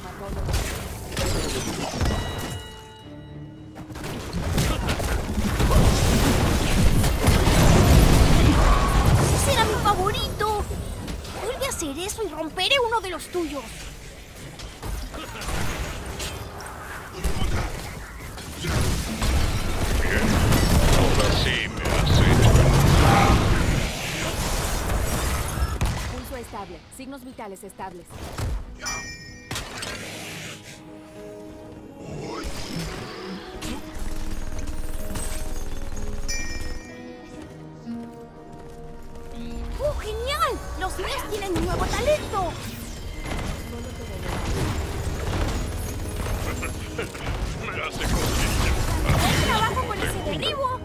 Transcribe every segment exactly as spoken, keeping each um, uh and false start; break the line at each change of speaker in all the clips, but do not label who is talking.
¡Ese era mi favorito! Vuelve a hacer eso y romperé uno de los tuyos.
Bien, ahora sí me has hecho.
Pulso estable. Signos vitales estables.
¡Oh, genial! ¡Los míos tienen un nuevo talento!
Me hace cosquillas.
¡Buen trabajo con ese derribo!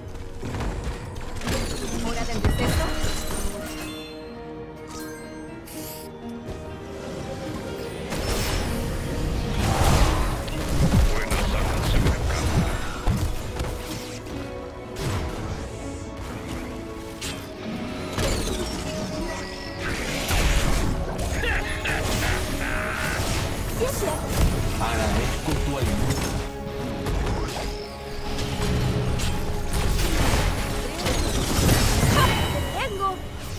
Hora del receso.
Buenas armas se me encantan.
Sí, es cierto.
Agradezco tu ayuda.
¡Te tengo!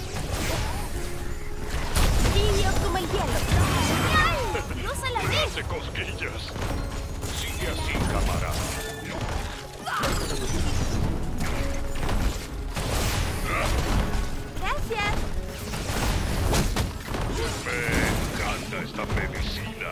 Tibio como el hielo. ¡Genial! ¡Cruza la
Me
vez!
hace cosquillas. Sigue así, camarada.
¡Gracias!
Me encanta esta medicina.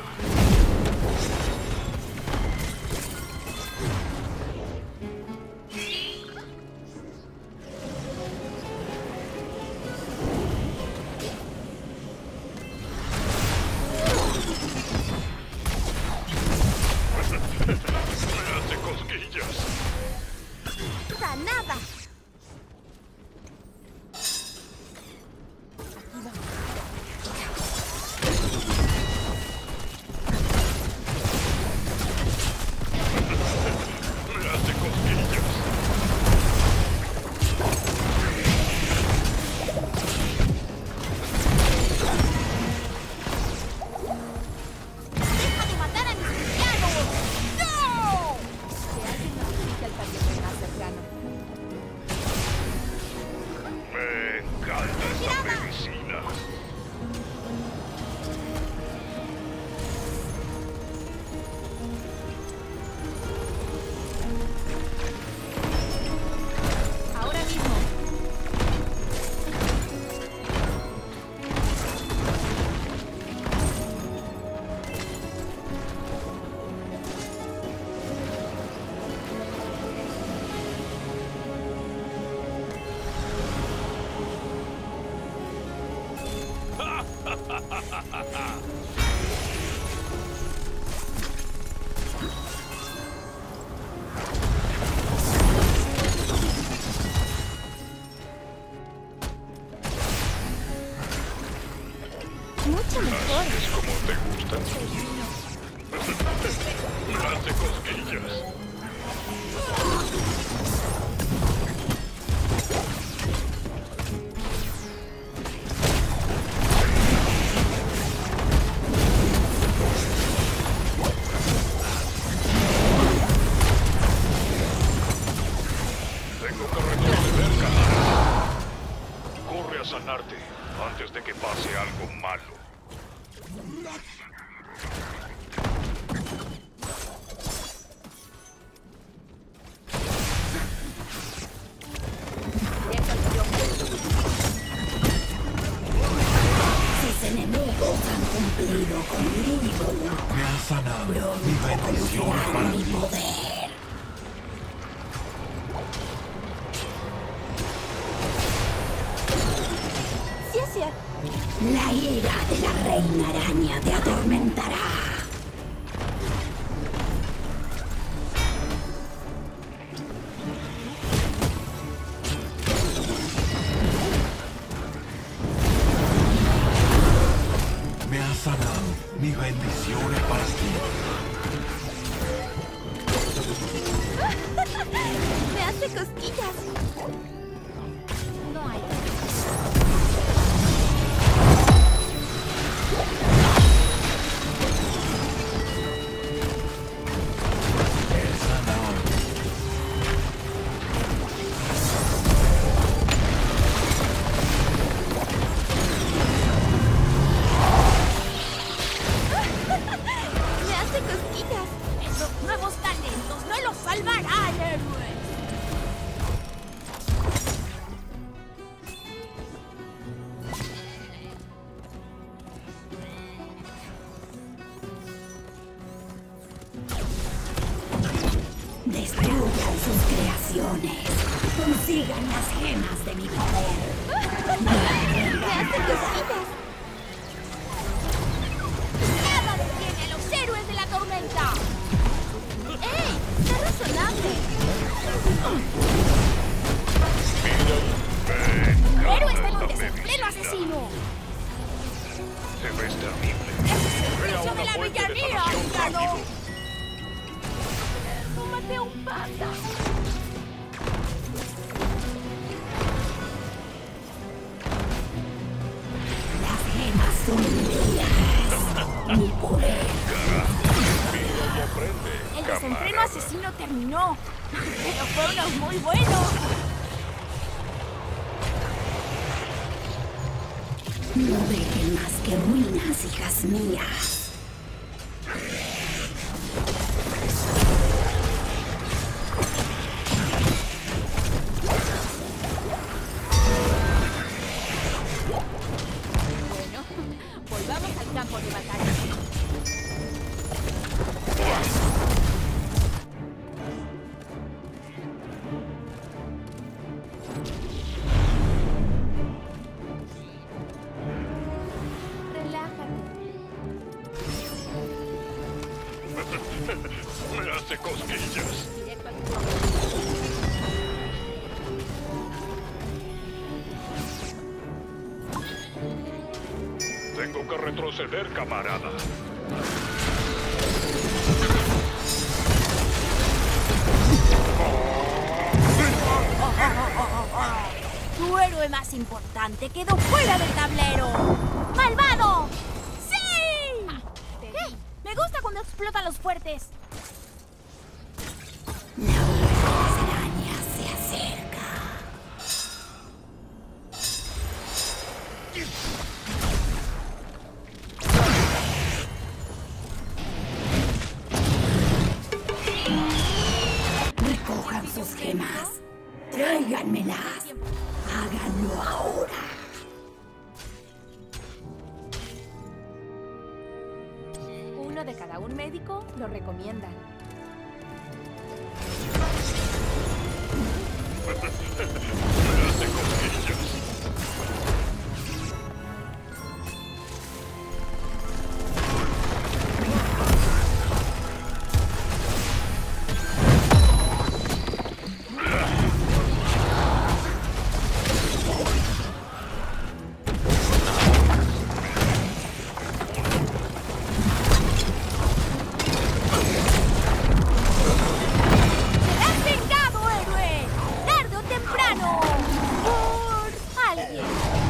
Me hace cosquillas.
¡Da nada!
Me hace cosquillas.
¡Deja de matar a mis criados! ¡No!
Que alguien notifique al pariente más cercano.
Me encanta esta medicina.
Ahora mismo.
Mucho mejor.
Así es como te gustan. Me hace cosquillas. Tengo que retroceder, camarada. Corre a sanarte antes de que pase algo malo.
Directo al kiosco.
Sus enemigos han cumplido con mi voluntad.
Me has sanado. Mi bendición es para
Mi
ti.
poder.
Sí, es cierto.
La ira de la reina araña te atormentará.
Me has sanado. Mi bendición es para ti.
Me hace cosquillas. No hay. salvarán, héroes!
Destruyan sus creaciones. Consigan las gemas de mi poder.
¡Nada detiene a los héroes de la tormenta! ¡Ey! ¡Está razonable! ¡El héroe está en un desenfreno asesino!
Se ves terrible.
¡Ese es el
Crea
precio de
una
la
fuente de
villanía,
sanación
villano!
rápido.
¡Tómate un panda!
Las gemas son mías. Mi poder.
Mira y aprende,
El desenfreno
camarada.
asesino terminó. Pero fue uno muy bueno.
No dejen más que ruinas, hijas mías.
Bueno, volvamos al campo de batalla. Relájate.
Me hace cosquillas.
Directo al punto.
Tengo que retroceder, camarada.
Tu héroe más importante quedó fuera del tablero. ¡Malvado! ¡Sí!
Te
¿Qué? Me gusta cuando explotan los fuertes.
La araña se acerca. Recojan sus gemas. Tráiganmelas. Háganlo ahora.
Uno de cada un médico lo recomiendan.
Me hace cosquillas.
¡Serás vengado, héroe! ¡Tarde o temprano! ¡Por alguien!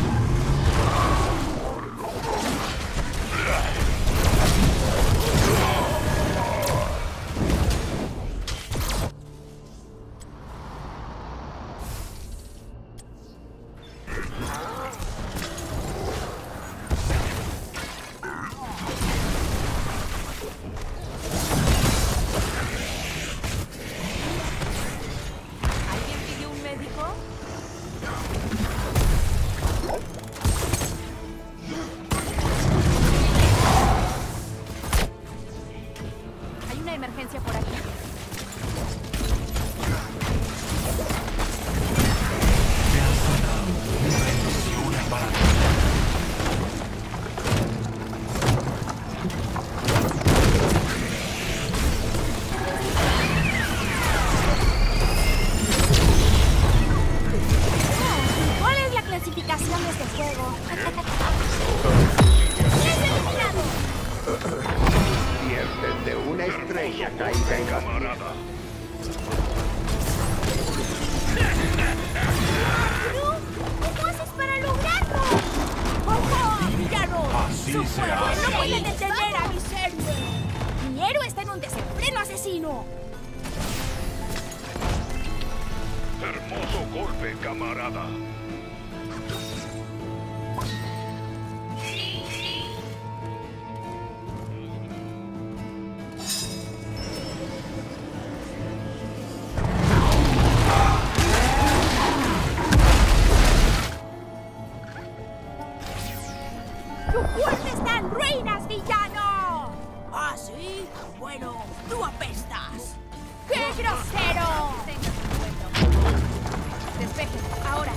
¿Alguien pidió un médico? Hay una emergencia por aquí.
Me has sanado. Mi bendición es para ti.
¿Cuál es la clasificación de este juego? ¡Es eliminado!
Piérdete una estrella caída en la
Camarada.
¿Pero cómo haces para lograrlo? ¡Ojo, villano!
Así
¡Su
se
poder
hace.
no puede detener a mis héroes! ¡Mi héroe está en un desenfreno asesino!
Hermoso golpe, camarada.
Bueno, tú apestas. ¡Qué grosero!
Tengas un encuentro. Despeje, ahora.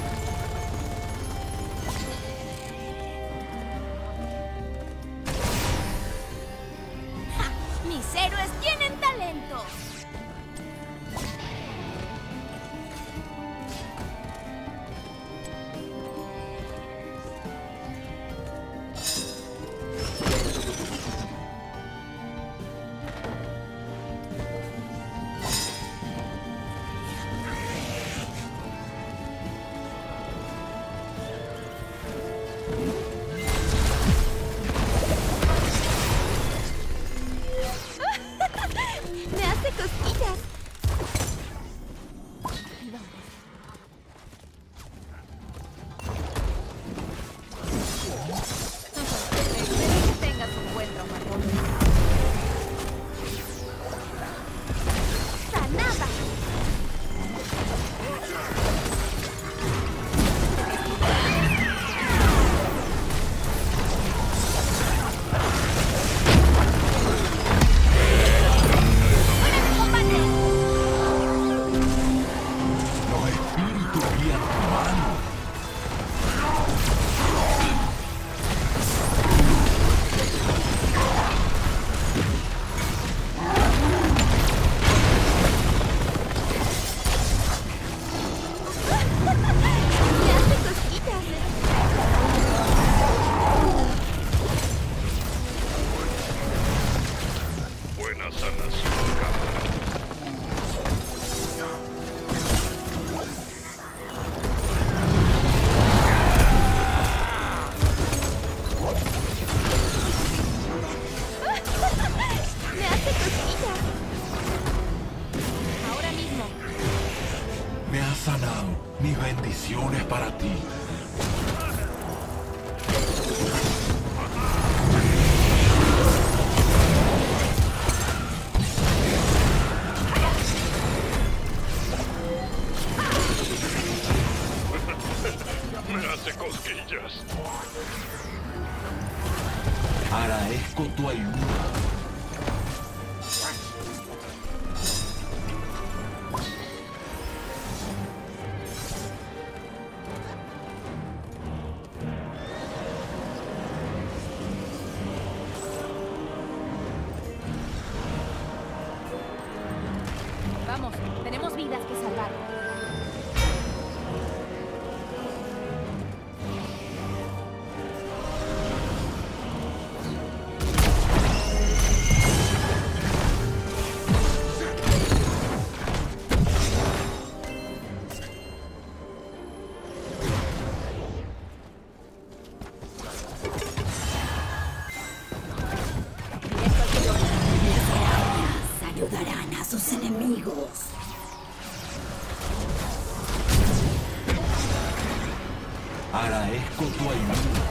¡Ja! Mis héroes tienen talento. Me hace cosquillas.
Espero que tengas un buen traumatólogo.
Sanada.
Los espíritus guían tu mano.
Me hace cosquillas.
Buena sanación, cámara.
Me hace cosquillas.
Ahora mismo.
Me has sanado. Mis bendiciones para ti.
Me hace cosquillas.
Agradezco tu ayuda.
Vamos, tenemos vidas que salvar.
Ayudarán a sus enemigos.
Agradezco tu ayuda.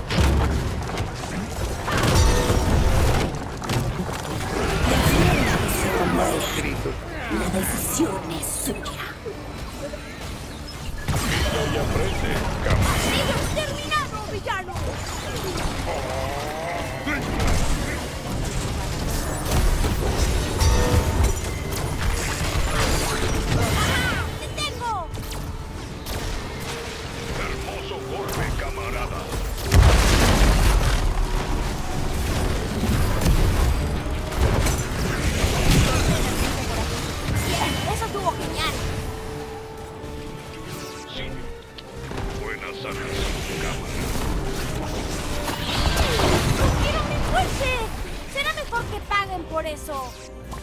Escrito.
La decisión es suya.
Y aprende, cámara.
¡Sigue exterminado, villano! ¡Ah! ¡Te tengo!
Hermoso golpe, camarada.
Bien, eso estuvo genial.
Sí. Buena sanación, cámara.
¡No quiero mi fuerte! Será mejor que paguen por eso.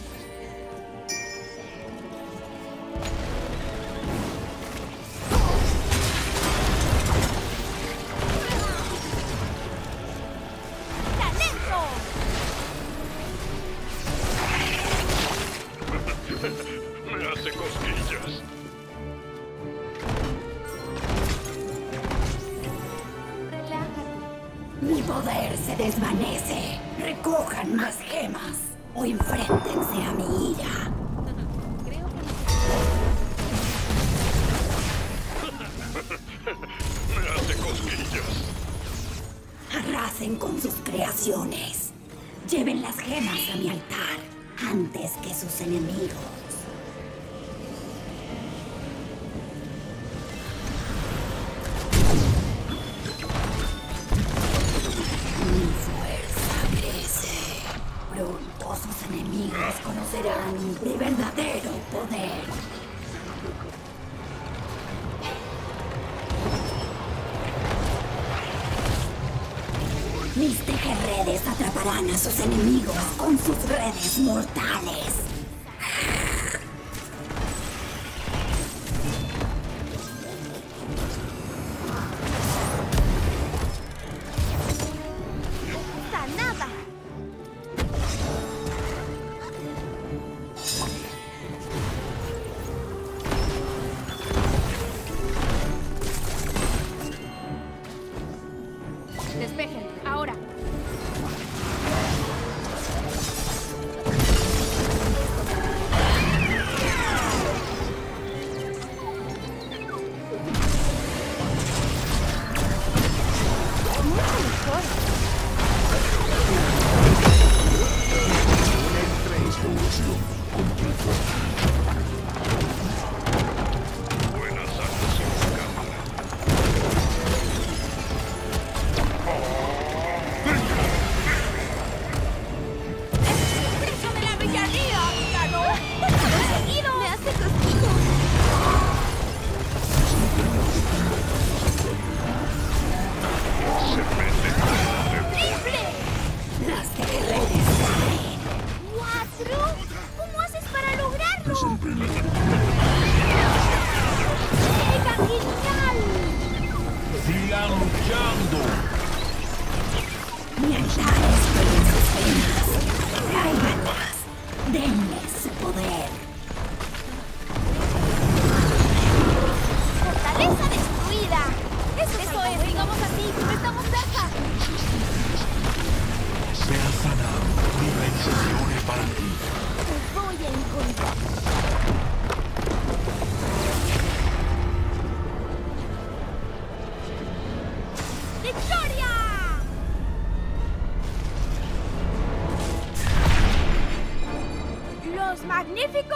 ¡Talento!
Me hace cosquillas.
Relájate.
Mi poder se desvanece. Recojan más gemas o enfréntense a mi ira.
Creo que
Me hace cosquillas.
Arrasen con sus creaciones. Lleven las gemas a mi altar. antes que sus enemigos. Mi fuerza crece. Pronto sus enemigos conocerán mi verdadero poder. Mis tejerredes atraparán a sus enemigos con sus redes mortales.
¡Sanada!
Despejen, ahora.
Buenas armas en la cámara.
¡Preso de la villanía! ¡Ganó! ¡Conseguido! ¡Me hace cosquillas!
Se mete.
¡Triple!
Las tejerredes caen.
¡Cuatro! ¿Cómo haces para lograrlo? ¡Mega genial!
¡Sigan luchando!
Mi altar espera sus penas. Tráiganlas. Denme su poder.
¡Fortaleza destruida! Eso, Eso es, digamos así, estamos cerca.
Me ha sanado. Mi bendición es para ti.
Te voy a encontrar. ¡Victoria! Los magníficos